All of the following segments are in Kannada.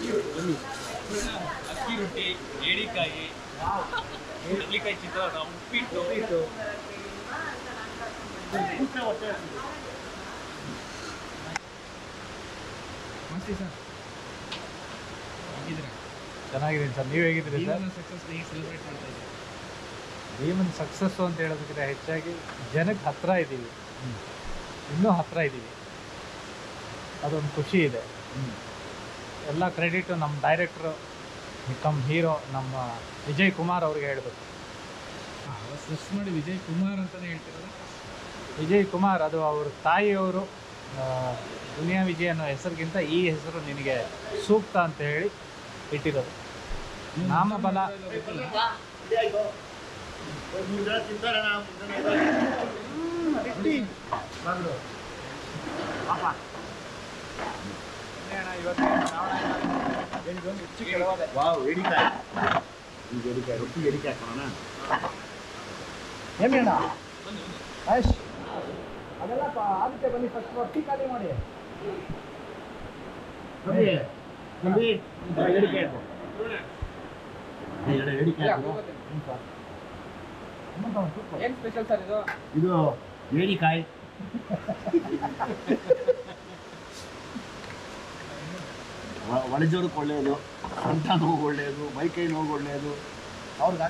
ಅಕ್ಕಿ ರೊಟ್ಟಿ, ಏಡಿಕಾಯಿ, ಕಡ್ಲಿಕಾಯಿ ಚಿತ್ರಾನ್ನ, ಉಪ್ಪಿಟ್ಟು. ಮಸ್ತಿ ಸರ್, ಹೇಗಿದ್ದೀರಾ? ಚೆನ್ನಾಗಿದ್ದೀನಿ ಸರ್, ನೀವು ಹೇಗಿದ್ದೀರಿ ಸರ್? ಸಕ್ಸಸ್ ಹೇಗೆ ಸೆಲೆಬ್ರೇಟ್ ಮಾಡ್ತಾ ಇದ್ದೀರಾ? ಭೀಮನ್ ಸಕ್ಸಸ್ಸು ಅಂತ ಹೇಳೋದಕ್ಕಿಂತ ಹೆಚ್ಚಾಗಿ ಜನಕ್ಕೆ ಹತ್ತಿರ ಇದ್ದೀವಿ, ಇನ್ನೂ ಹತ್ತಿರ ಇದ್ದೀವಿ, ಅದೊಂದು ಖುಷಿ ಇದೆ. ಎಲ್ಲ ಕ್ರೆಡಿಟು ನಮ್ಮ ಡೈರೆಕ್ಟ್ರು ಕಮ್ ಹೀರೋ ನಮ್ಮ ವಿಜಯ್ ಕುಮಾರ್ ಅವ್ರಿಗೆ ಹೇಳಬೇಕು. ಸರ್ಚ್ ಮಾಡಿ ವಿಜಯ್ ಕುಮಾರ್ ಅಂತಲೇ ಹೇಳ್ತಿರೋದು. ವಿಜಯ್ ಕುಮಾರ್ ಅದು ಅವ್ರ ತಾಯಿಯವರು ದುನಿಯಾ ವಿಜಯ್ ಅನ್ನೋ ಹೆಸರಿಗಿಂತ ಈ ಹೆಸರು ನಿನಗೆ ಸೂಕ್ತ ಅಂತ ಹೇಳಿ ಇಟ್ಟಿರೋದು. ನಾಮಬಲ ಏನೇಣ ಆಯ್ಷ್ ಅದೆಲ್ಲ ಅದಕ್ಕೆ ಬನ್ನಿ, ಫಸ್ಟ್ ರೊಟ್ಟಿ ಖಾಲಿ ಮಾಡಿ. ಏನು ಸ್ಪೆಷಲ್ ಸರ್ ಇದು? ಇದು ಏಡಿಕಾಯಿ. ಒಳಜೋರಕ್ಕೆ ಒಳ್ಳೆಯದು, ಸೊಂಟ ನೋವು ಒಳ್ಳೆಯದು, ಮೈಕೈ ನೋವು ಒಳ್ಳೆಯದು. ಅವ್ರಿಗೆ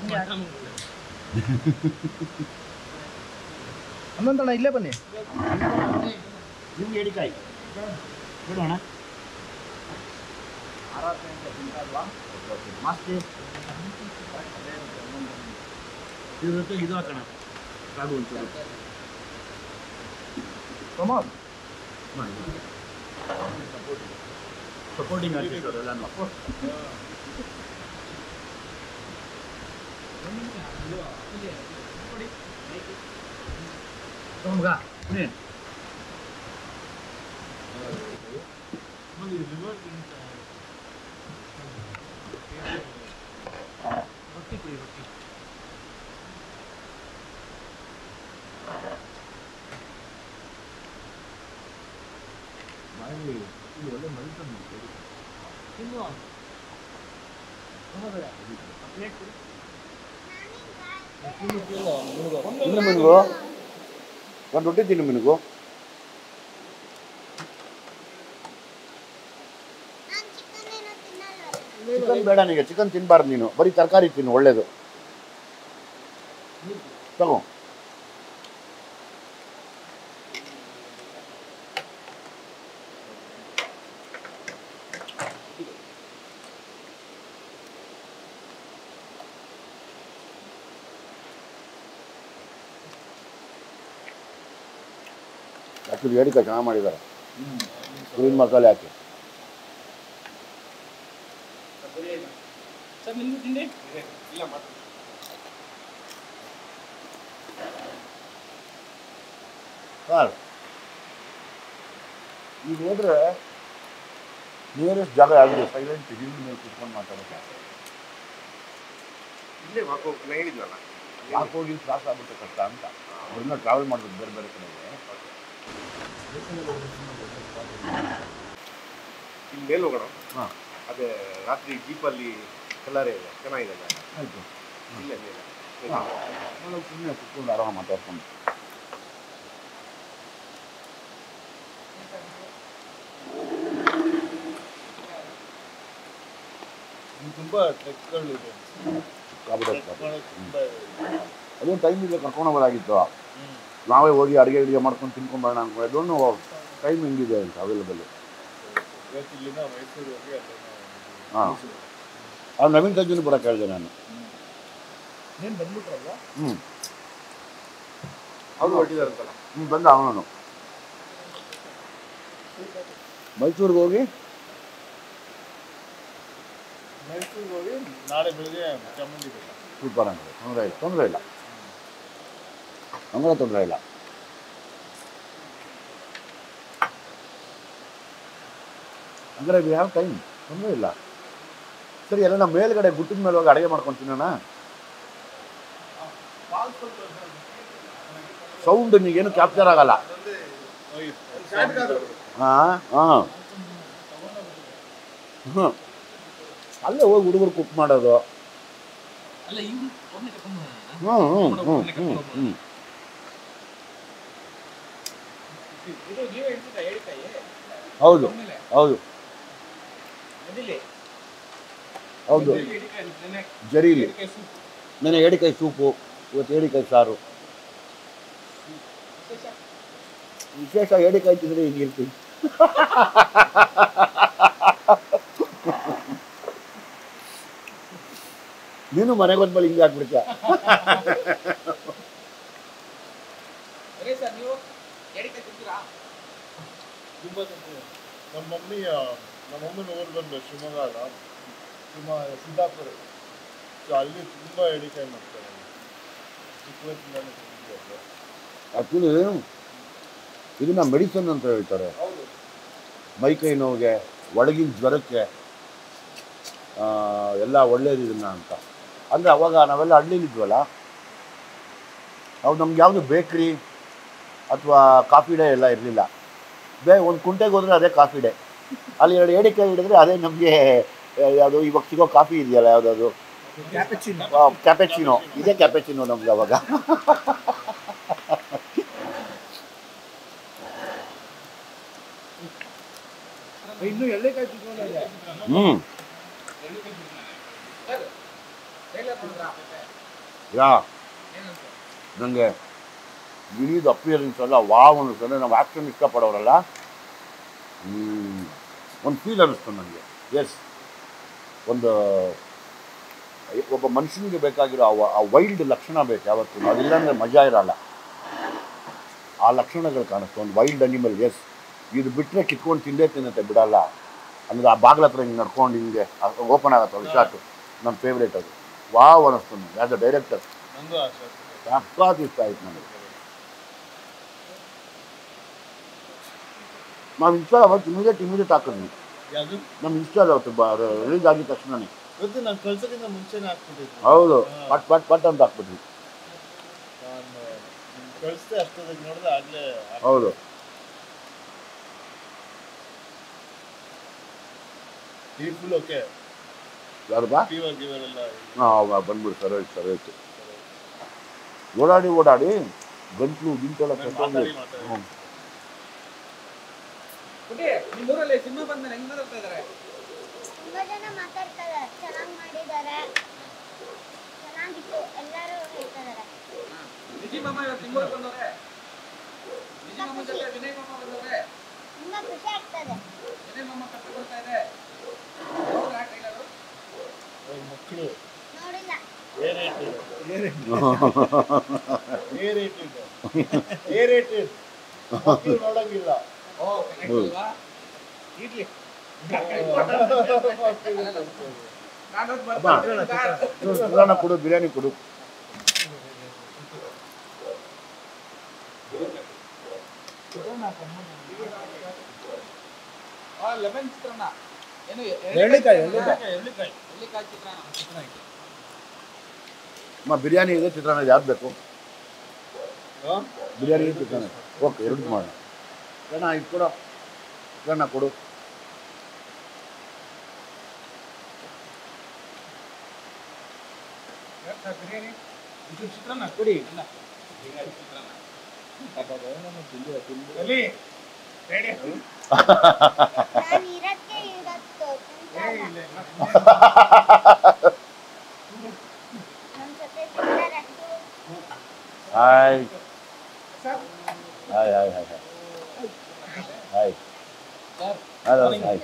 ಹನ್ನೊಂದಣ್ಣ ಇಲ್ಲೇ ಬನ್ನಿ. ನಿಮ್ಗೆ ಏಡಿಕಾಯಿ ಬಿಡೋಣ. ಮಸ್ತಿ ಇದ್ರ ಇದು ಹಾಕೋಣ. ಕಾಡು ಒಂಚೂರು ಸಪೋರ್ಟಿಂಗ್ ಆರ್ಟಿಸ್ಟ್ ಎಲ್ಲ ಒಳ್ಳೆ ಮನುಷ್ಯ ಇನ್ನು ಮಿನುಗು ಒಂದು ರೊಟ್ಟಿ ತಿನ್ನು ಮಿನುಗು. ಚಿಕನ್ ಬೇಡ, ನಿನಗೆ ಚಿಕನ್ ತಿನ್ನಬಾರ್ದು, ನೀನು ಬರೀ ತರಕಾರಿ ತಿನ್ನು, ಒಳ್ಳೇದು. ತಗೋ. ಆ್ಯಕ್ಚುಲಿ ಏಡಿಕಾಯಿ ಚೆನ್ನಾಗಿ ಮಾಡಿದ್ದಾರೆ, ಗ್ರೀನ್ ಮಸಾಲೆ ಹಾಕಿ. ಸರ್ ನಿಮ್ದು ತಿಂಡಿ ಇಲ್ಲ ಸರ್ ಈಗ ಹೋದ್ರೆ ನಿಯರೆಸ್ಟ್ ಜಾಗ ಯಾವುದು? ಸೈಲೆಂಟ್ ಹಿಂದಿ ಮೇಲೆ ಕುತ್ಕೊಂಡು ಮಾತಾಡೋದು. ಇಲ್ಲೇ ಹೇಳಿದ್ವಲ್ಲ, ಯಾಕೆ ಹೋಗಿ ತ್ರಾಸ ಆಗುತ್ತೆ ಕಷ್ಟ ಅಂತ. ಅವ್ರನ್ನ ಟ್ರಾವೆಲ್ ಮಾಡಬೇಕು ಬೇರೆ ಬೇರೆ ಕಡೆಗೆ. ಇಲ್ಲಿ ಮೇಲೆ ಹೋಗೋಣ. ಹಾಂ, ಅದೇ ರಾತ್ರಿ ಜೀಪಲ್ಲಿ ಕಲರೇ ಇದೆ, ಚೆನ್ನಾಗಿದೆ. ಆಯಿತು. ಇಲ್ಲೇ ಮೇಲೆ ನಾವು ಸುಮ್ಮನೆ ಕುತ್ಕೊಂಡು ಆರಾಮ ಮಾತಾಡ್ಕೊಂಡು. ತುಂಬ ಟ್ರೆಕ್ಗಳು ಇದೆ. ಅದೊಂದು ಟೈಮ್ ಇದೆ, ಕರ್ಕೊಂಡು ಹೋಗೋದಾಗಿತ್ತು. ನಾವೇ ಹೋಗಿ ಅಡುಗೆ ಮಾಡ್ಕೊಂಡು ತಿನ್ಕೊಂಬರೋಣ ಅನ್ಕೊಂಡು. ಅದೊಂದು ಟೈಮ್ ಹೆಂಗಿದೆ ಅಂತ ಅವೈಲೇಬಲ್. ಇಲ್ಲಿಂದ ಮೈಸೂರು ಹೋಗಿ ಹಾಂ, ಅವ್ರು ನವೀನ್ ಸಂಜೆನೂ ಬರೋಕ್ಕೆ ಹೇಳಿದೆ ನಾನು. ಏನು ಬಂದ್ಬಿಟ್ರಲ್ಲ? ಹ್ಞೂ, ಅವ್ರು ಹೊರಟಿದಾರಂತಲ್ಲ. ಬಂದ ಅವನು ಮೈಸೂರಿಗೆ ಹೋಗಿ ನಾಳೆ ಬೆಳಿಗ್ಗೆ ಚಾಮುಂಡಿ ಬೆಟ್ಟ. ಸೂಪರ್ ಅಂದರೆ ತೊಂದರೆ ಇಲ್ಲ, ಹಂಗಾರೆ ತೊಂದರೆ ಇಲ್ಲ. ಹಂಗಾರೆ ವಿ ಹ್ಯಾವ್ ಟೈಮ್, ತೊಂದರೆ ಇಲ್ಲ. ಸರಿ, ಎಲ್ಲ ನಮ್ಮ ಮೇಲ್ಗಡೆ ಗುಟ್ಟಿನ ಮೇಲೆ ಹೋಗಿ ಅಡುಗೆ ಮಾಡ್ಕೊಂಡು ತಿನ್ನೋಣ. ಸೌಂಡ್ ನೀಗೇನು ಕ್ಯಾಪ್ಚರ್ ಆಗಲ್ಲ. ಹಾಂ ಹಾಂ ಹ್ಞೂ ಅಲ್ಲೇ ಹೋಗಿ ಹುಡುಗರು ಕುಕ್ ಮಾಡೋದು. ಅಲ್ಲ ಇವ್ರು ಒಬ್ಬನೇ ಕರ್ಕೊಂಡು ಇದು ನೀವೇ ಹೇಳ್ತಿದ್ದ ಹೇಳಿಕಾಯಿ ಹೌದು ಹೌದು ಹೌದು ಜರೀಲಿ ನೆನೆ ಏಡಿಕಾಯಿ ಸೂಪು, ಇವತ್ತು ಏಡಿಕಾಯಿ ಸಾರು. ವಿಶೇಷ ಏಡಿಕಾಯಿ ತಿಂದರೆ ಹಿಂಗಿರ್ತೀವಿ. ನೀನು ಮನೆಗೆ ಬಂದ್ಮೇಲೆ ಹಿಂಗೆ ಹಾಕ್ಬಿಡ್ತೀಯ. ನಮ್ಮ ಮಮ್ಮನ ಊರು ಬಂದು ಶಿವಮೊಗ್ಗ ಸಿದ್ದಾಪುರ. ಸೊ ಅಲ್ಲಿ ತುಂಬ ಎಡಿಕಾಯಿ ಮಾಡ್ತಾರೆ. ಚಿಕ್ಕ ವಯಸ್ಸಿಂದಾನೆ ತಿಂದಿದ್ದೆ. ಆ್ಯಕ್ಚುಲಿ ಇದನ್ನ ಮೆಡಿಸನ್ ಅಂತ ಹೇಳ್ತಾರೆ. ಮೈಕೈ ನೋವಿಗೆ, ಒಳಗಿನ ಜ್ವರಕ್ಕೆ ಎಲ್ಲ ಒಳ್ಳೇದು ಇದನ್ನ ಅಂತ. ಅಂದರೆ ಅವಾಗ ನಾವೆಲ್ಲ ಹಳ್ಳಿಲಿದ್ವಲ್ಲ, ನಾವು ನಮ್ಗೆ ಯಾವುದು ಬೇಕ್ರಿ ಅಥವಾ ಕಾಫಿ ಡೇ ಎಲ್ಲ ಇರಲಿಲ್ಲ. ಒಂದು ಕುಂಟೆಗೆ ಹೋದರೆ ಅದೇ ಕಾಫಿ ಡೇ, ಅಲ್ಲಿ 2 ಏಡಿಕಾಯಿ ಹಿಡಿದ್ರೆ ಅದೇ ನಮಗೆ ಯಾವುದು ಇವಾಗ ಸಿಗೋ ಕಾಫಿ ಇದೆಯಲ್ಲ ಯಾವುದದು ಕ್ಯಾಪೆಚಿನೋ, ಇದೇ ಕ್ಯಾಪೆಚಿನೋ ನಮ್ಗೆ ಅವಾಗ. ಇನ್ನು ಎಳ್ಳೆಕಾಯಿ ಯಾ ನನಗೆ ಗಿಳಿದು ಅಪಿಯರೆನ್ಸ್ ಎಲ್ಲ ವಾವ್ ಅನ್ನಿಸ್ತದೆ. ನಾವು ಆ್ಯಕ್ಷನ್ ಇಷ್ಟಪಡೋರಲ್ಲ, ಒಂದು ಫೀಲ್ ಅನ್ನಿಸ್ತು ನನಗೆ. ಎಸ್, ಒಬ್ಬ ಮನುಷ್ಯನಿಗೆ ಬೇಕಾಗಿರೋ ಆ ವೈಲ್ಡ್ ಲಕ್ಷಣ ಬೇಕು ಯಾವತ್ತೂ. ಅದಿಲ್ಲ ಅಂದರೆ ಮಜಾ ಇರಲ್ಲ. ಆ ಲಕ್ಷಣಗಳು ಕಾಣಿಸ್ತು ಒಂದು ವೈಲ್ಡ್ ಅನಿಮಲ್. ಎಸ್, ಇದು ಬಿಟ್ಟರೆ ಕಿತ್ಕೊಂಡು ತಿನ್ನತ್ತೆ ಬಿಡಲ್ಲ. ಅಂದರೆ ಆ ಬಾಗಿಲ ಹತ್ರ ಹಿಂಗೆ ನಡ್ಕೊಂಡು ಹಿಂಗೆ ಓಪನ್ ಆಗತ್ತಲ್ಲ ಶಾಟು, ನನ್ನ ಫೇವ್ರೇಟ್ ಅದು. ವಾವ್ ಅನ್ನಿಸ್ತು ನನಗೆ ಆ್ಯಸ್ ಅ ಡೈರೆಕ್ಟರ್. ಸಖತ್ ಇಷ್ಟ ಆಯ್ತು ನನಗೆ. ನಾವು ಇನ್ಸ್ಟಾ ಅವತ್ತು ಇಮಿಡಿಯೇಟ್ ಹಾಕಿದ್ವಿ. ನಮ್ಮ ಇನ್ಸ್ಟಾಲ್ ಅವತ್ತು ರಿಲೀಸ್ ಆಗಿದ ತಕ್ಷಣನೇ. ನಾನು ಕಳ್ಸೋಕ್ಕಿಂತ ಮುಂಚೆನೇ ಹಾಕ್ಬಿಟ್ಟಿದ್ದೆ. ಹೌದು, ಪಟ್ ಅಂತ ಹಾಕ್ಬಿಟ್ವಿ. ನಾನು ಕಳಿಸ್ದೆ ಅಷ್ಟೊತ್ತಿಗೆ ನೋಡಿದ್ರೆ ಆಗಲೇ. ಹೌದು, ಈ ಫುಲ್ ಓಕೆ. ಯಾರಪ್ಪ? ಫೀವರ್ ಗಿವರ್ ಎಲ್ಲ ಹಾಂ, ಬಂದ್ಬಿಡು. ಸರಿ ಆಯ್ತು. ಓಡಾಡಿ ಗಂಟ್ಲು ಗಿಂಟೆಲ್ಲ ಮಾತಾಡಿ ನಿಮ್ಮೂರಲ್ಲಿ ಸಿನಿಮಾ ಬಂದ್ಮೇಲೆ ಹೆಂಗ್ ಮಾತಾಡ್ತಾ ಇದ್ದಾರೆ? ತುಂಬಾ ಜನ ಮಾತಾಡ್ತಾರೆ, ಚೆನ್ನಾಗಿ ಮಾಡಿದ್ದಾರೆ, ಚೆನ್ನಾಗಿತ್ತು, ಎಲ್ಲರೂ ಹೇಳ್ತಿದ್ದಾರೆ. ವಿಜಯ್ ಮಾಮ ಇವತ್ತು ನಿಮ್ಮೂರಿಗೆ ಬಂದವ್ರೆ. ವಿಜಯ್ ಮಾಮ ಜೊತೆ ವಿನಯ್ ಮಾಮ ಬಂದವ್ರೆ. ತುಂಬಾ ಖುಷಿ ಆಗ್ತದೆ. ವಿನಯ್ ಮಾಮ ಕರ್ಕೊಂಡು ಬರ್ತಾ ಇದೆ. ಮಕ್ಕಳು ನೋಡಿಲ್ಲ. ಮಕ್ಕಳು ನೋಡಂಗಿಲ್ಲ. ಕೊಡು, ಬಿರಿಯಾನಿ ಕೊಡು. ಲೆಮನ್ ಚಿತ್ರಾನ್ನ, ಏನು ಎಳ್ಳಿಕಾಯಿ ಚಿತ್ರಾನ್ನ. ಬಿರಿಯಾನಿ ಇದೆ, ಚಿತ್ರಾನ್ನ ಯಾವ್ದು ಬೇಕು? ಬಿರಿಯಾನಿ ಇದೆ, ಚಿತ್ರಾನ್ನ. ಓಕೆ, 2 ಮಾಡೋಣ. ಅಣ್ಣ ಇದು ಕೊಡು, ಚಿತ್ರಾನ್ನ ಕೊಡು. ಬಿರಿಯಾನಿ ಇದು ಚಿತ್ರಾನ್ನ ಕೊಡಿ. ಇಲ್ಲ ಚಿತ್ರಾನ್ನ ನಾನು ಇರಕ್ಕೆ ಇವತ್ತು ನನ್ನ ಜೊತೆ ಸಿಗ್ತಾರೆ. Hi hello hi.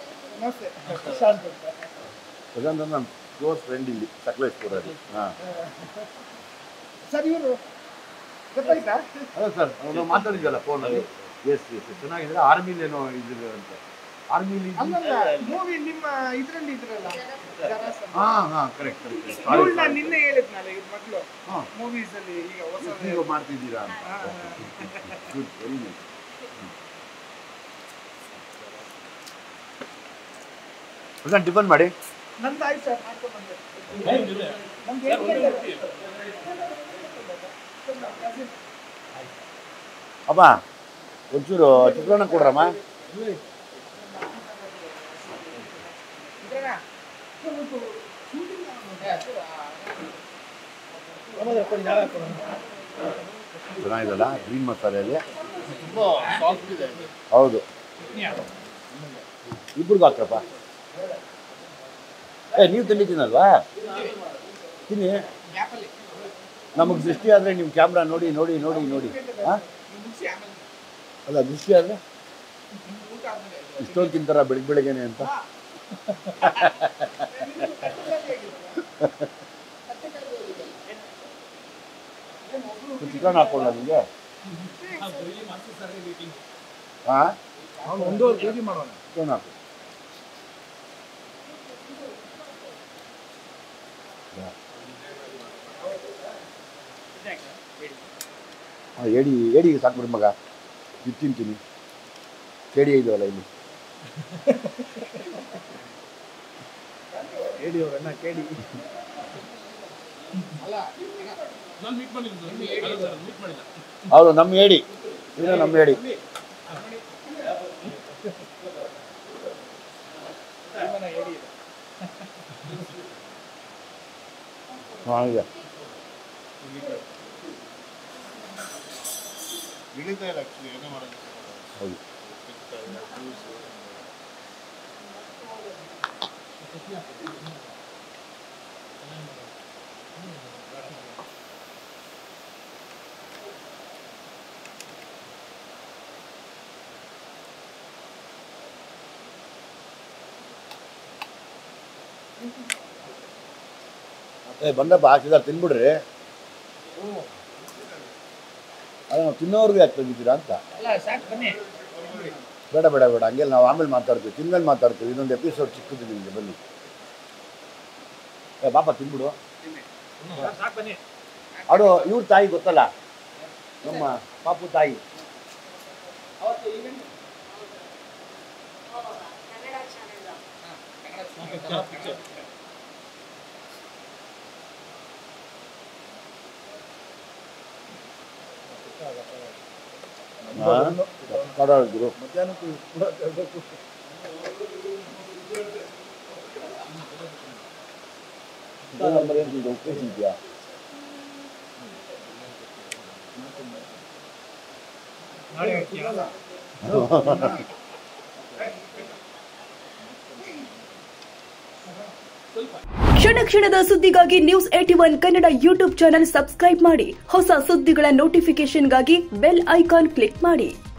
ಪ್ರಶಾಂತ್ ನನ್ನ ಕ್ಲೋಸ್ ಫ್ರೆಂಡ್ ಇಲ್ಲಿ ಸಕಲೇಶ್ಪುರಲ್ಲಿ. ಹಾಂ ಸರ್, ಇವರು ಗೊತ್ತಾಯ್ತಾ? ಅಲ್ಲ ಸರ್, ನಾವು ಮಾತಾಡಿದ್ವಲ್ಲ ಫೋನಲ್ಲಿ. ಎಸ್ ಚೆನ್ನಾಗಿದ್ರೆ ಆರ್ಮಿಲಿ ಏನೋ ಇದ್ರು ಅಂತ. ಆರ್ಮಿಲಿ ಮೂವಿ ನಿಮ್ಮ ಇದ್ರಲ್ಲಿ ಇದ್ರಲ್ಲ, ಹಾಂ ಕರೆಕ್ಟ್. ನಾನು ನಿನ್ನೆ ಹೇಳಿದ್ನಲ್ಲ, ಇವ್ರ ಮಕ್ಕಳು ಮೂವೀಸ್ ಅಲ್ಲಿ ಈಗ ಹೊಸ ಮಾಡ್ತಿದ್ದೀರಾ ಅಂತ. Good, very nice. Prashant tiffin ಮಾಡಿ. ನಂದು ಆಯ್ತು ಸರ್, ಮಾಡ್ಕೊಂಡು ಬಂದೆ. ಅಪ್ಪ ಒಂಚೂರು ಚಿತ್ರಾನ್ನ ಕೊಡ್ರಮ್ಮ. ಚೆನ್ನಾಗಿದಲ್ಲ ಗ್ರೀನ್ ಮಸಾಲೆಯಲ್ಲಿ. ತುಂಬ ಸಾಫ್ಟ್ ಇದೆ. ಹೌದು, ಇಬ್ರಿಗೂ ಹಾಕ್ರಪ್ಪ. ನೀವು ತಿನ್ನಿದ್ದೀನಲ್ವಾ, ತಿನ್ನಿ. ನಮಗೆ ದೃಷ್ಟಿ ಆದರೆ ನಿಮ್ಮ ಕ್ಯಾಮ್ರಾ ನೋಡಿ ನೋಡಿ ನೋಡಿ ನೋಡಿ. ಹಾಂ ಅಲ್ಲ, ದೃಷ್ಟಿ ಆದರೆ ಇಷ್ಟೊಂದು ತಿಂತಾರ ಬೆಳಗ್ಗೆನೆ ಅಂತ. ಚಿಕನ್ ಹಾಕೊಳ್ಳ ನಿಮಗೆ? ಹಾಂ, 1.5 kg ಮಾಡೋಣ. ಚಿಕನ್ ಹಾಕು. ಹಾಂ, ಏಡಿಗೆ ಸಾಕ್ಬಿಡಿ ಮಗ, ಇದು ತಿಂತೀನಿ. ಕೇಡಿ ಇದೆಯಲ್ಲ ಇಲ್ಲಿ. ಕೇಳಿ ಅವರನ್ನ ಕೇಳಿ. ಹೌದು, ನಮ್ಮ ಏಡಿ ಇದು, ನಮ್ಮ ಏಡಿ. ಹಾಗೆ ಇಳಿತಾ ಇಲ್ಲ ಆ್ಯಕ್ಚುಲಿ, ಏನೋ ಮಾಡೋದು. ಹೌದು. ಬಂದಪ್ಪ, ಹಾಕಿದ ತಿನ್ಬಿಡ್ರಿ. ಅದು ನಾವು ತಿನ್ನೋರ್ಗೆ ಯಾಕೆ ತೆಗಿತೀರಾ ಅಂತ. ಬೇಡ ಬೇಡ ಬೇಡ, ಹಂಗೆಲ್ಲ ನಾವು ಆಮೇಲೆ ಮಾತಾಡ್ತೀವಿ, ತಿಂದಲ್ಲಿ ಮಾತಾಡ್ತೀವಿ. ಇದೊಂದು ಎಪಿಸೋಡ್ ಚಿಕ್ಕದು ನಿಮಗೆ, ಬನ್ನಿ. ಪಾಪ ತಿನ್ಬಿಡು. ಅದು ಇವ್ರ ತಾಯಿ ಗೊತ್ತಲ್ಲ, ನಮ್ಮ ಪಾಪು ತಾಯಿ. ಕಡಾಳಿದ್ರು ಮಧ್ಯಾಹ್ನಕ್ಕೂ ಕೂಡ ತರಬೇಕು. ಉಪೇಶ ಇದೆಯಾ? ಕ್ಷಣ ಕ್ಷಣದ ಸುದ್ದಿಗಾಗಿ News 81 Kannada YouTube channel subscribe ಮಾಡಿ. ಹೊಸ ಸುದ್ದಿಗಳ ನೋಟಿಫಿಕೇಶನ್ಗಾಗಿ ಬೆಲ್ ಐಕಾನ್ ಕ್ಲಿಕ್ ಮಾಡಿ.